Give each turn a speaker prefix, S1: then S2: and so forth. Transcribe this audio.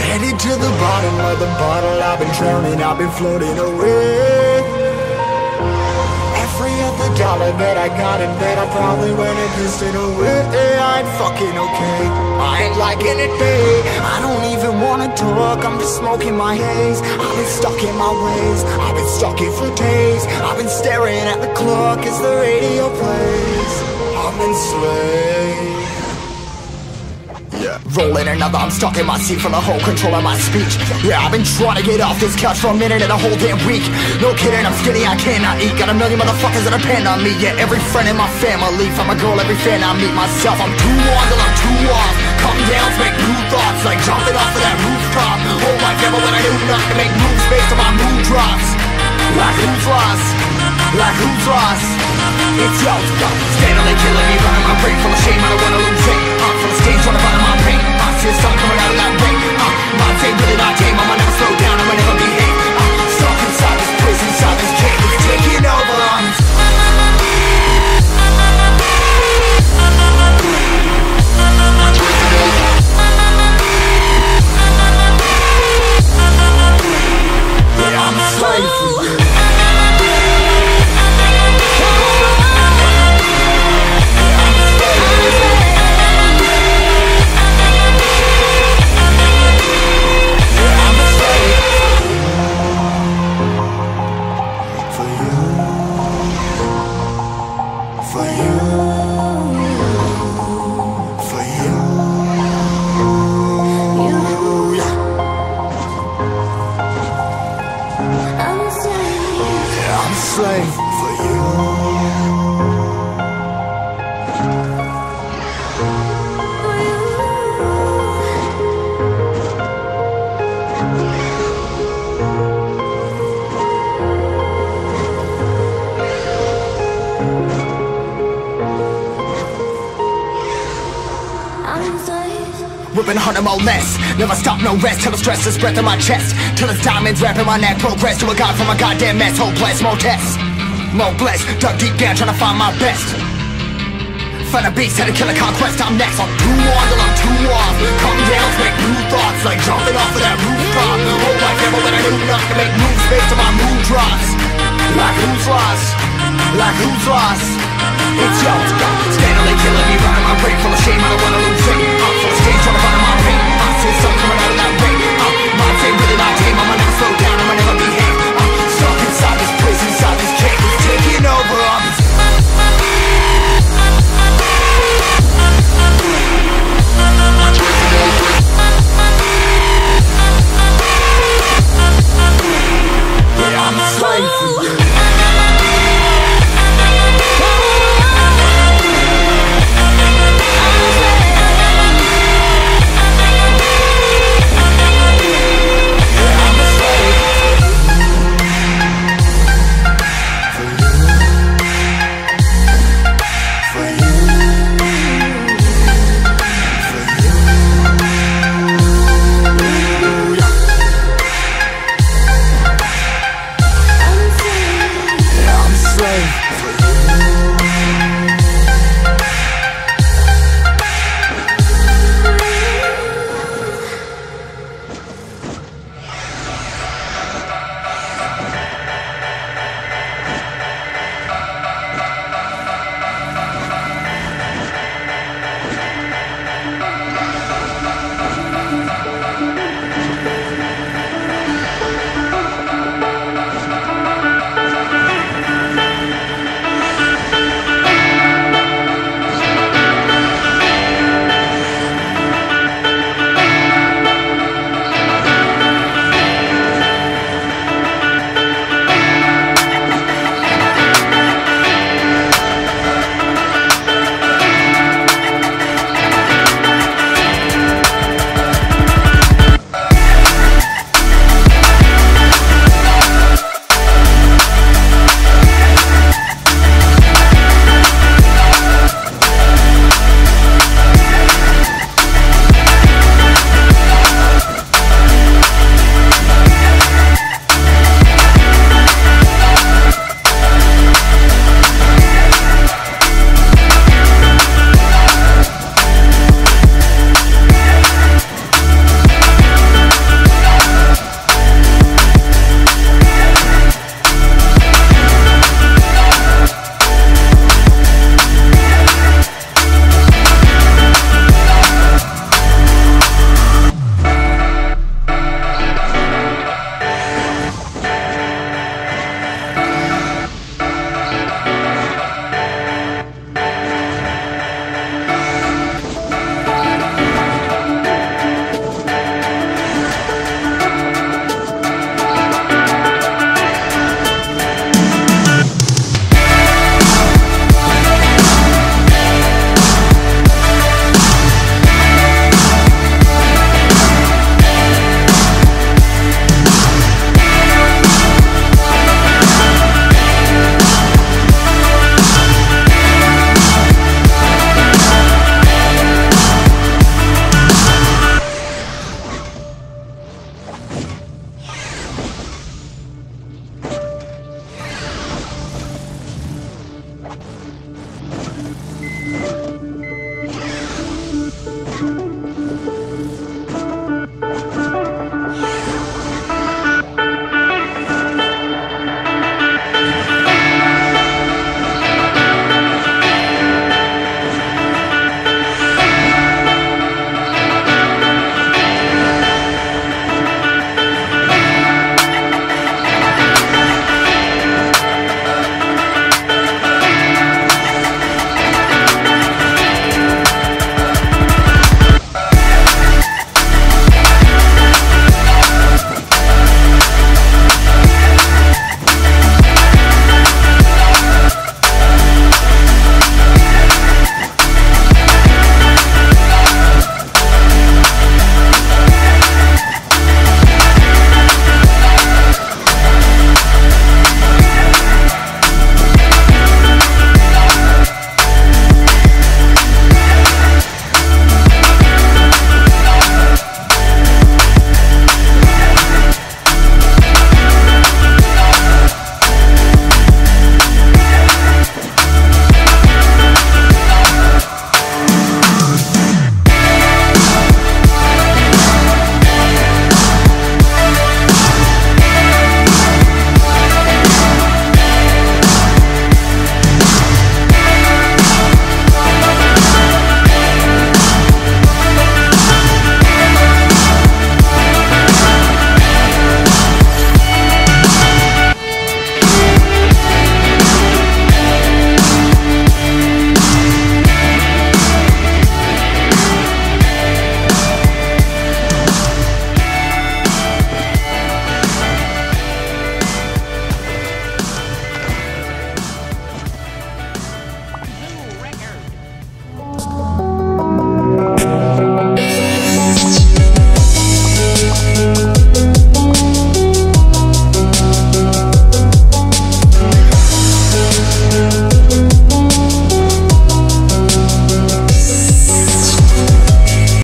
S1: Headed to the bottom of the bottle, I've been drowning, I've been floating away. Every other dollar that I got in bed, I probably went and pissed it away. I ain't fucking okay, I ain't liking it, babe. I don't even wanna talk, I'm just smoking my haze. I've been stuck in my ways, I've been stuck here for days. I've been staring at the clock as the radio plays. I'm enslaved. Yeah. Rolling another, I'm stuck in my seat for the whole control of my speech. Yeah, I've been trying to get off this couch for a minute and a whole damn week. No kidding, I'm skinny, I cannot eat. Got a million motherfuckers that depend on me. Yeah, every friend in my family, from a girl, every fan I meet myself. I'm too on till I'm too off. Come down to make new thoughts, like jumping off of that rooftop. Whole life ever when I knew not to make moves based on my mood drops. Like who's lost? Like who's lost? It's yo, steadily killing me, running my brain full of shame. I don't wanna lose it. From the stage, trying to find my pain. I see the sun coming out of that rain. My day really not tame. I'ma never slow down. I'ma never behave. Stuck inside this prison, inside this cage. It's taking over. Yeah, I'm a slave for you. Slave for you. Ripping harder, more less. Never stop, no rest. Till the stress is breath in my chest. Till it's diamonds wrapping my neck. Progress to a god from a goddamn mess. Hopeless, more tests, more blessed. Dug deep down trying to find my best. Find a beast, had to kill a conquest. I'm next. I'm too on till I'm too off. Come down to make new thoughts, like jumping off of that rooftop. Whole life ever when I knew not to make moves based on my mood drops. Like who's lost? Like who's lost? It's yo, steadily killing me.